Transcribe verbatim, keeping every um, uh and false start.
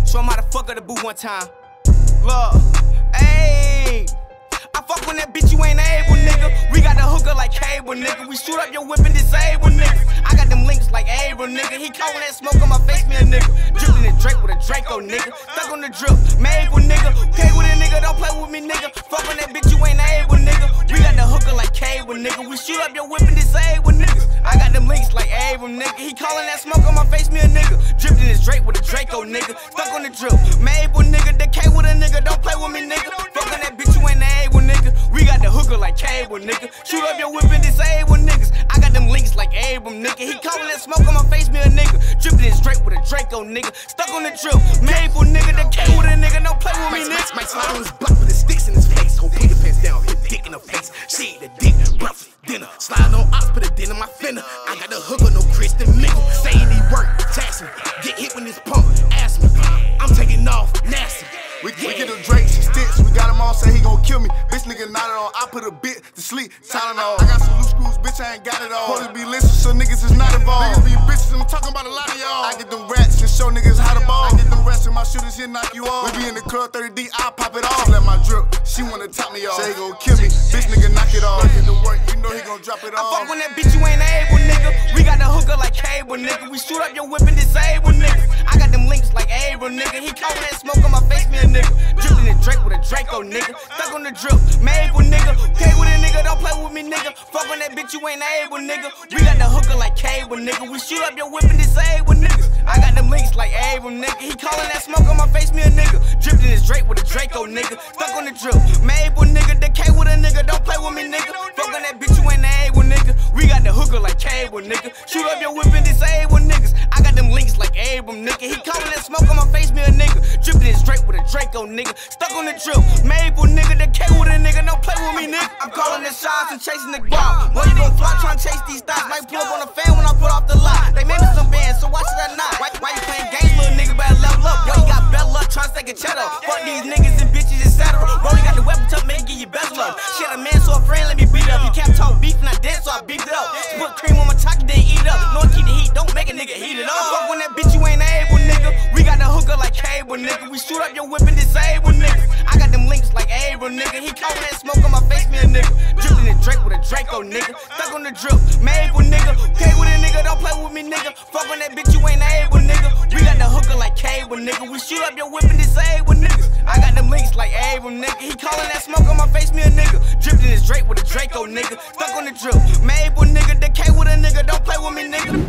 Show him how to fuck her the boo one time. Look, ayy. I fuck when that bitch you ain't able, nigga. We got the hooker like cable, nigga. We shoot up your whip and disable, nigga. I got them links like Abel, nigga. He calling that smoke on my face, me a nigga. Drippin' the Drake with a Draco, nigga. Stuck on the drip, Mabel, nigga. Okay with a nigga, don't play with me, nigga. Fuck when that bitch you ain't able, nigga. We got the hooker like cable, nigga. We shoot up your whip and disable, niggas. I got them links like Abel, nigga. He calling that smoke on my face, me a nigga. Drippin' this Drake with a Draco, nigga. Stuck on the drip, Mabel, nigga. The K with a nigga, don't play with me, nigga. Fuck when that bitch you ain't able, nigga. We got the hooker like cable, nigga. Shoot up your whip and disable, niggas. I got them links like Abram, nigga. He calling that smoke on my face, me a nigga. Drippin' this Drake with a Draco, nigga. Stuck on the drip, Mabel, nigga. The K with a nigga, don't play with me, nigga. Might slide on his block with the sticks in his face. Hold put your pants down, hit dick in the face. Shit, the dick, breakfast, dinner. Slide on ops, put a din in my finna. I got the hooker, no Christian nigga. Say he work, tax me. Get hit when this pump, ask me. I'm taking off, nasty. We, we get the Drake, she sticks, we got him on, say he gon' kill me. Bitch nigga nodded on, I put a bit to sleep, Tylenol. I got some loose screws, bitch, I ain't got it all. Police be listening, so niggas is not involved. Niggas be bitches, I'm talking about a lot of y'all. I get them rats and show niggas how to ball. I get them rats and my shooters here knock you off. We be in the club thirty D, I pop it off. She let my drip, she wanna top me off. Say he gon' kill me, bitch nigga knock it off. Get to work, you know he gon' drop it off. I fuck when that bitch you ain't able, nigga. We got the hooker like cable, nigga. We shoot up your whip and disable, nigga. I got them links like Abram, nigga. He calling that smoke on my face, me a nigga. Drippin' the Drake with a Draco, nigga. Stuck on the drip, Mabel, nigga. Okay with a nigga, don't play with me, nigga. Fuck when that bitch you ain't able, nigga. We got the hooker like cable, nigga. We shoot up your whip and disable, niggas. I got them links like Abram, nigga. He calling that smoke on my face, me a nigga. Drippin' this Drake with a Draco, nigga. Stuck on the drip, Mabel, nigga. The K with a nigga, don't play with me, nigga. Fuck when that bitch you ain't able, nigga. We got the hooker like cable, nigga. Shoot up your whip and disable, niggas. I got them links like Abram, nigga. He calling that smoke on my face, me a nigga. Drippin' this Drake with a Draco, nigga. Stuck on the drip, Mabel, nigga. The K with a nigga, don't play with me, nigga. I'm calling the shots and chasing the guap. Boy, you gon' fly trying to chase these thoughts. Might pull up on the fan when I put off the lot. They made me some bands, so why should I not? Why, why you playing games, little nigga? Better level up. Yo, you got bell up, trying to take a cheddar. Fuck these niggas and bitches, et cetera. Rolly got the weapon tuck, man, give you best love. She had a man, so a friend let me beat it up. He kept talking beef and I did, so I beefed it up. She put cream on my chocolate, then eat it up. No one keep the heat, don't make a nigga heat it up. I fuck when that bitch you ain't able, nigga. We got the hooker like cable, nigga. We shoot up your whip and disable, nigga. I got them links like Abram, nigga. He calling that smoke on my face, me a nigga. Drippin' the Drake with a Draco, nigga. Stuck on the drip, Mabel, nigga. Okay with a nigga, don't play with me, nigga. Fuck when that bitch you ain't able, nigga. We got the hooker like cable, nigga. We shoot up your whip and disable, niggas. I got them links like Abram, nigga. He calling that smoke on my face, me a nigga. Drippin' this Drake with a Draco, nigga. Stuck on the drip, Mabel, nigga. The K with a nigga, don't play with me, nigga.